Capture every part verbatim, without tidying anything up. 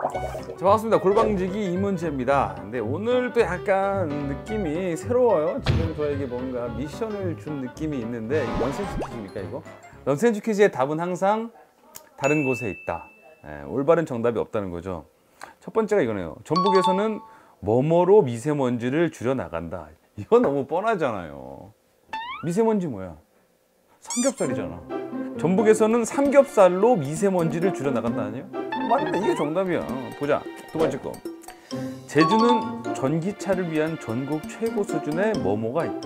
자, 반갑습니다. 골방지기 이문재입니다. 근데 오늘도 약간 느낌이 새로워요. 지금 저에게 뭔가 미션을 준 느낌이 있는데 넌센스 퀴즈입니까 이거? 넌센스 퀴즈의 답은 항상 다른 곳에 있다. 예, 올바른 정답이 없다는 거죠. 첫 번째가 이거네요. 전북에서는 뭐뭐로 미세먼지를 줄여나간다. 이거 너무 뻔하잖아요. 미세먼지 뭐야? 삼겹살이잖아. 전북에서는 삼겹살로 미세먼지를 줄여나간다 아니에요? 맞는데 이게 정답이야. 보자. 두 번째 거. 제주는 전기차를 위한 전국 최고 수준의 뭐뭐가 있다.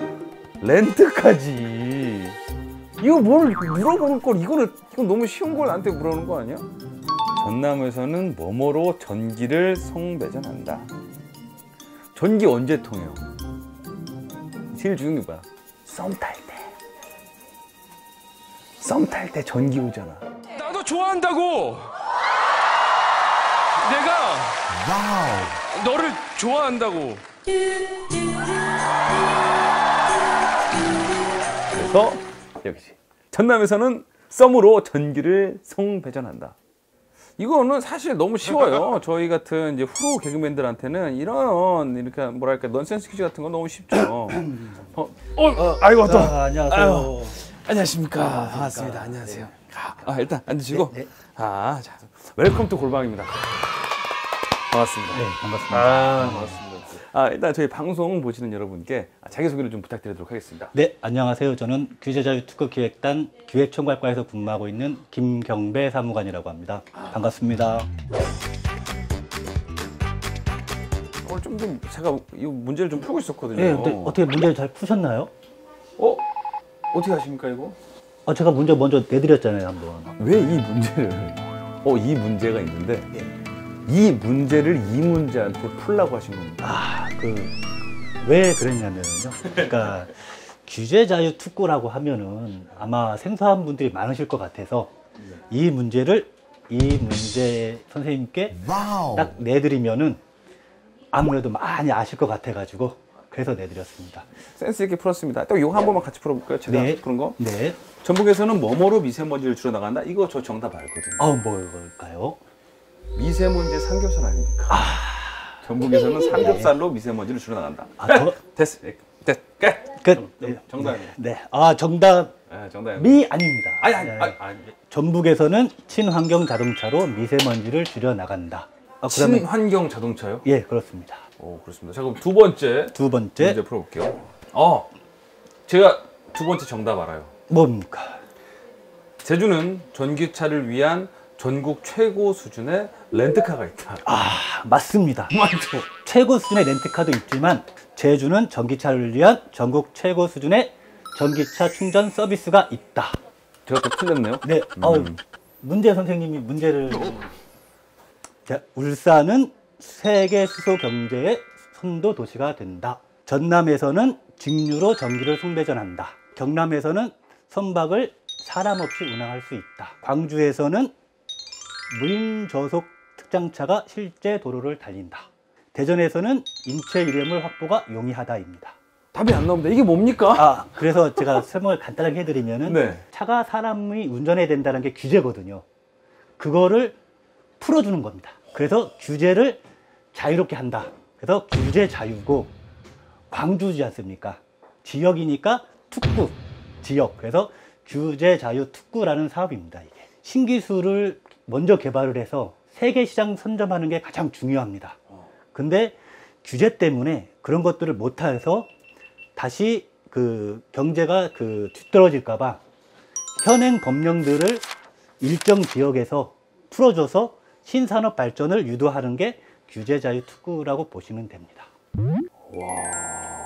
렌트카지. 이거 뭘 물어보는 걸 이거는 이건 너무 쉬운 걸 나한테 물어보는 거 아니야? 전남에서는 뭐뭐로 전기를 성배전한다. 전기 언제 통해요? 제일 중요한 게 뭐야? 썸 탈 때. 썸 탈 때 전기 오잖아. 나도 좋아한다고. 내가 와우. 너를 좋아한다고. 그래서 여기지. 전남에서는 썸으로 전기를 성배전한다. 이거는 사실 너무 쉬워요. 저희 같은 이제 프로 개그맨들한테는 이런 이렇게 뭐랄까 넌센스 퀴즈 같은 건 너무 쉽죠. 어, 어, 어 아이고 또. 아, 안녕하세요. 아유, 안녕하십니까. 아, 반갑습니다. 안녕하세요. 네. 아, 일단 앉으시고. 네, 네. 아, 자, 웰컴 투 골방입니다. 반갑습니다. 네, 반갑습니다. 아, 반갑습니다. 아, 일단 저희 방송 보시는 여러분께 자기소개를 좀 부탁드리도록 하겠습니다. 네, 안녕하세요. 저는 규제자유특구기획단 기획총괄과에서 근무하고 있는 김경배 사무관이라고 합니다. 반갑습니다. 오늘 좀, 좀 제가 이 문제를 좀 풀고 있었거든요. 네, 근데 어떻게 문제를 잘 푸셨나요? 어? 어떻게 하십니까 이거? 아, 제가 문제 먼저 내드렸잖아요, 한번. 왜 이 문제를? 어, 이 문제가 있는데 네. 이 문제를 이 문제한테 풀라고 하신 겁니다. 아, 그 왜 그랬냐면요. 그러니까 규제자유특구라고 하면은 아마 생소한 분들이 많으실 것 같아서 이 문제를 이 문제 선생님께 와우. 딱 내드리면은 아무래도 많이 아실 것 같아가지고 그래서 내드렸습니다. 센스 있게 풀었습니다. 또 이거 한 번만 같이 풀어볼까요? 제가 네. 푸는 거? 네. 전북에서는 뭐뭐로 미세먼지를 줄여나간다? 이거 저 정답 알거든요. 아, 뭘까요? 미세먼지 삼겹살 아닙니까? 아... 전북에서는 삼겹살로 미세먼지를 줄여나간다. 아, 저... 됐어. 됐. 끝. 끝. 네, 정답입니다. 네. 아, 정답이 네, 정답입니다. 아닙니다. 아니, 아니, 네. 아니, 아니. 전북에서는 친환경 자동차로 미세먼지를 줄여나간다. 아, 그다음에... 친환경 자동차요? 예, 그렇습니다. 오, 그렇습니다. 자, 그럼 두 번째. 두 번째. 문제 풀어볼게요. 어, 제가 두 번째 정답 알아요. 뭡니까? 제주는 전기차를 위한 전국 최고 수준의 렌트카가 있다. 아, 맞습니다. 맞죠? 최고 수준의 렌트카도 있지만 제주는 전기차를 위한 전국 최고 수준의 전기차 충전 서비스가 있다. 제가 또 틀렸네요. 네, 음. 어, 문제 선생님이 문제를 자, 울산은 세계 수소 경제의 선도 도시가 된다. 전남에서는 직류로 전기를 송배전한다. 경남에서는 선박을 사람 없이 운항할 수 있다. 광주에서는 무인 저속 특장차가 실제 도로를 달린다. 대전에서는 인체 이름을 확보가 용이하다입니다. 답이 안 나옵니다. 이게 뭡니까? 아, 그래서 제가 설명을 간단하게 해드리면은 네. 차가 사람이 운전해야 된다는 게 규제거든요. 그거를 풀어주는 겁니다. 그래서 규제를 자유롭게 한다. 그래서 규제 자유고 광주지 않습니까? 지역이니까 특구, 지역. 그래서 규제 자유 특구라는 사업입니다. 이게 신기술을 먼저 개발을 해서 세계 시장 선점하는 게 가장 중요합니다. 근데 규제 때문에 그런 것들을 못해서 다시 그 경제가 그 뒤떨어질까봐 현행 법령들을 일정 지역에서 풀어줘서 신산업 발전을 유도하는 게 규제 자유 특구라고 보시면 됩니다. 와.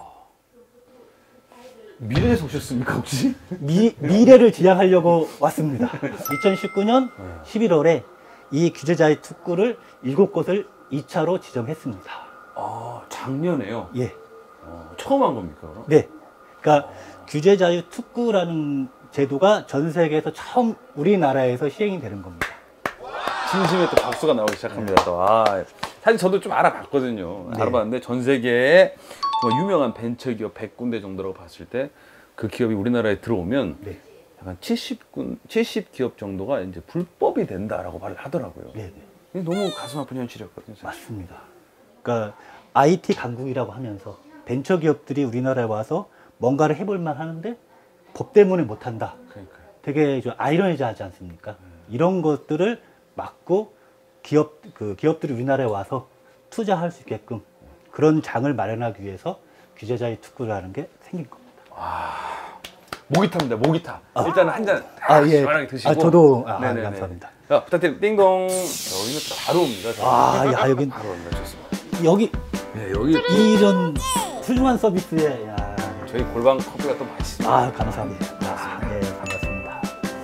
미래에서 오셨습니까, 혹시? 미, 미래를 지향하려고 왔습니다. 이천십구 년 십일월에 이 규제자유 특구를 일곱 곳을 이 차로 지정했습니다. 아, 작년에요? 예. 어, 처음 한 겁니까, 그럼? 네. 그러니까 규제자유 특구라는 제도가 전 세계에서 처음 우리나라에서 시행이 되는 겁니다. 진심에 또 박수가 나오기 시작합니다. 또. 아, 사실 저도 좀 알아봤거든요. 네. 알아봤는데 전 세계에 정말 유명한 벤처기업 백 군데 정도라고 봤을 때 그 기업이 우리나라에 들어오면 네. 약간 칠십 군, 칠십 기업 정도가 이제 불법이 된다라고 말을 하더라고요. 네. 너무 가슴 아픈 현실이었거든요. 사실. 맞습니다. 그러니까 아이티 강국이라고 하면서 벤처 기업들이 우리나라에 와서 뭔가를 해볼만 하는데 법 때문에 못한다. 그러니까요. 되게 좀 아이러니하지 않습니까? 음. 이런 것들을 막고 기업 그 기업들이 우리나라에 와서 투자할 수 있게끔 그런 장을 마련하기 위해서 규제자의 특구라는 게 생긴 겁니다. 아, 모기타입니다. 모기타. 아. 일단은 한 잔 아, 예. 시원하게 드시고. 아, 저도 아, 감사합니다. 자, 부탁드립니다. 띵동. 여기는 또 바로 옵니다. 아, 야, 여긴 바로 옵니다. 좋습니다. 여기 네, 여기 이런 훌륭한 서비스에 야. 저희 골방 커피가 또 맛있습니다. 아, 감사합니다. 아, 네, 반갑습니다.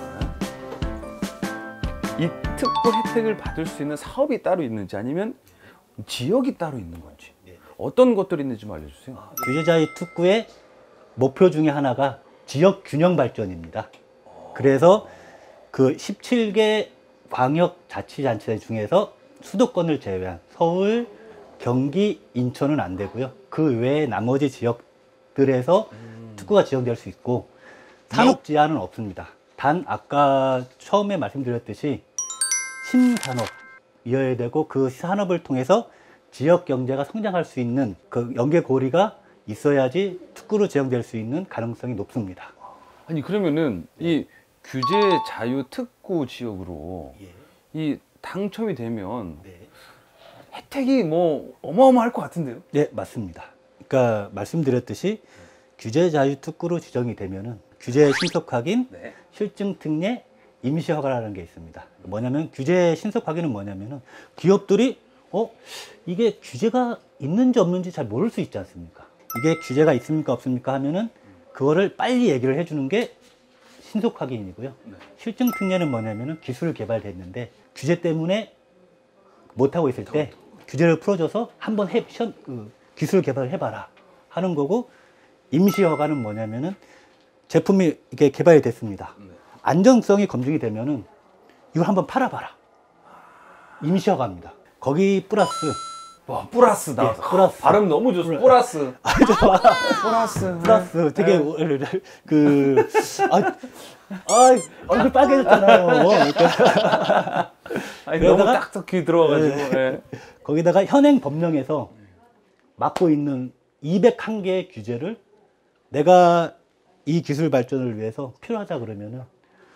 이 특구 혜택을 받을 수 있는 사업이 따로 있는지 아니면 지역이 따로 있는 건지 어떤 것들이 있는지 좀 알려주세요. 규제자의 특구의 목표 중에 하나가 지역 균형 발전입니다. 그래서 그 십칠 개 광역자치단체 중에서 수도권을 제외한 서울, 경기, 인천은 안 되고요. 그 외에 나머지 지역들에서 음. 특구가 지정될 수 있고 산업 제한은 없습니다. 단 아까 처음에 말씀드렸듯이 신산업이어야 되고 그 산업을 통해서 지역 경제가 성장할 수 있는 그 연계고리가 있어야지 특구로 지정될 수 있는 가능성이 높습니다. 아니 그러면은 이 규제 자유 특구 지역으로 예. 이 당첨이 되면 네. 혜택이 뭐 어마어마할 것 같은데요? 네, 맞습니다. 그러니까 말씀드렸듯이 규제 자유 특구로 지정이 되면은 규제 신속 확인, 네. 실증 특례, 임시 허가라는 게 있습니다. 뭐냐면 규제 신속 확인은 뭐냐면은 기업들이 어 이게 규제가 있는지 없는지 잘 모를 수 있지 않습니까? 이게 규제가 있습니까 없습니까 하면은 그거를 빨리 얘기를 해주는 게 신속 확인이고요. 네. 실증 특례는 뭐냐면은 기술 개발됐는데 규제 때문에 못 하고 있을 때 규제를 풀어줘서 한번 해 시험 그 기술 개발을 해봐라 하는 거고, 임시 허가는 뭐냐면은 제품이 이렇게 개발이 됐습니다. 네. 안정성이 검증이 되면은 이걸 한번 팔아봐라. 임시 허가입니다. 거기 플러스 와 플러스 나왔어. 예, 플러스. 발음 너무 좋습니다. 플러스. 아, 좋아. 플러스. 플러스 되게 네. 그 아, 아 얼굴 빨개졌잖아요. 그러니까 아니, 너무 그러다가- 딱딱히 들어가가지고. 네. 네. 거기다가 현행 법령에서 맡고 있는 이백일 개의 규제를 내가 이 기술 발전을 위해서 필요하다 그러면은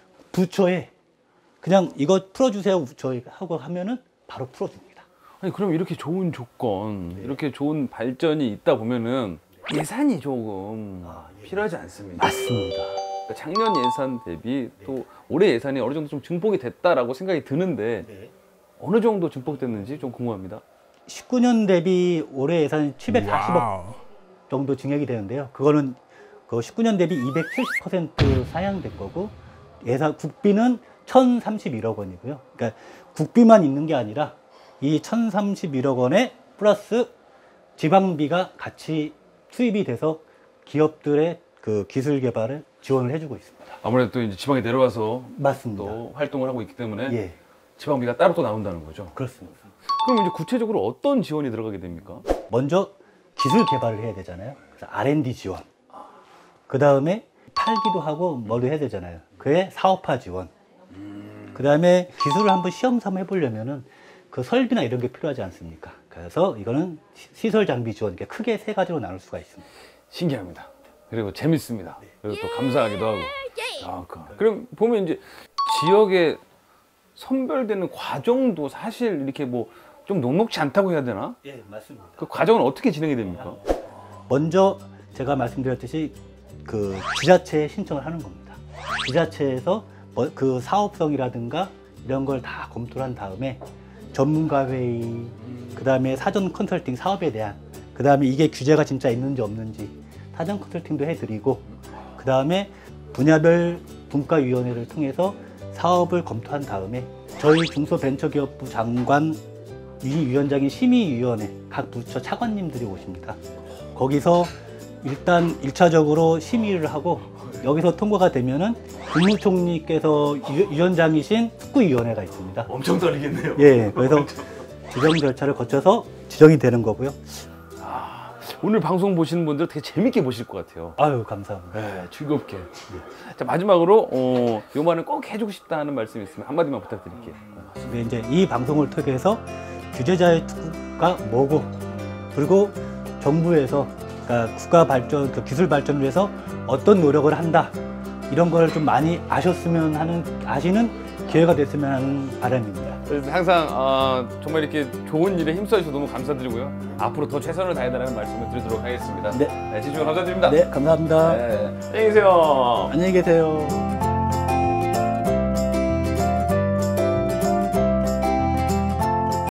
부처에 그냥 이거 풀어주세요 부처에 하고 하면은 바로 풀어줍니다. 아니 그럼 이렇게 좋은 조건, 네. 이렇게 좋은 발전이 있다 보면은 예산이 조금 아, 예. 필요하지 않습니까? 맞습니다. 그러니까 작년 예산 대비 또 올해 예산이 어느 정도 좀 증폭이 됐다라고 생각이 드는데 네. 어느 정도 증폭됐는지 좀 궁금합니다. 십구 년 대비 올해 예산이 칠백사십억 정도 증액이 되는데요. 그거는 그 십구 년 대비 이백칠십 퍼센트 상향된 거고, 예산 국비는 천삼십일억 원이고요. 그러니까 국비만 있는 게 아니라 이 천삼십일억 원에 플러스 지방비가 같이 투입이 돼서 기업들의 그 기술 개발을 지원을 해주고 있습니다. 아무래도 또 이제 지방에 내려와서 맞습니다. 또 활동을 하고 있기 때문에 예, 지방비가 따로 또 나온다는 거죠. 그렇습니다. 그럼 이제 구체적으로 어떤 지원이 들어가게 됩니까? 먼저 기술 개발을 해야 되잖아요. 그래서 알 앤 디 지원. 그 다음에 팔기도 하고 뭐도 해야 되잖아요. 그에 사업화 지원. 그 다음에 기술을 한번 시험 삼아 해보려면은 그 설비나 이런 게 필요하지 않습니까? 그래서 이거는 시- 시설 장비 지원, 이렇게 크게 세 가지로 나눌 수가 있습니다. 신기합니다. 그리고 재밌습니다. 그리고 또 감사하기도 하고. 아, 그. 그럼 보면 이제 지역에 선별되는 과정도 사실 이렇게 뭐 좀 녹록지 않다고 해야 되나? 예, 맞습니다. 그 과정은 어떻게 진행이 됩니까? 먼저 제가 말씀드렸듯이 그 지자체에 신청을 하는 겁니다. 지자체에서 뭐 그 사업성이라든가 이런 걸 다 검토를 한 다음에 전문가 회의, 그 다음에 사전 컨설팅 사업에 대한, 그 다음에 이게 규제가 진짜 있는지 없는지 사전 컨설팅도 해드리고, 그 다음에 분야별 분과위원회를 통해서 사업을 검토한 다음에 저희 중소벤처기업부 장관 이 위원장인 심의위원회 각 부처 차관님들이 오십니다. 거기서 일단 일 차적으로 심의를 하고 여기서 통과가 되면은 국무총리께서 위- 위원장이신 특구위원회가 있습니다. 엄청 떨리겠네요. 예, 그래서 지정 절차를 거쳐서 지정이 되는 거고요. 오늘 방송 보시는 분들 되게 재밌게 보실 것 같아요. 아유, 감사합니다. 네, 즐겁게. 자, 마지막으로 어, 요 말은 꼭 해주고 싶다 하는 말씀 있으면 한마디만 부탁드릴게요. 근데 이제 이 방송을 통해서 규제자의 투구가 뭐고, 그리고 정부에서 그러니까 국가 발전, 그 기술 발전을 위해서 어떤 노력을 한다, 이런 걸 좀 많이 아셨으면 하는, 아시는 기회가 됐으면 하는 바람입니다. 그래서 항상 어, 정말 이렇게 좋은 일에 힘써 주셔서 너무 감사드리고요. 앞으로 더 최선을 다해달라는 말씀을 드리도록 하겠습니다. 네. 네, 진심으로 감사드립니다. 네, 감사합니다. 네, 안녕히 계세요. 안녕히 계세요.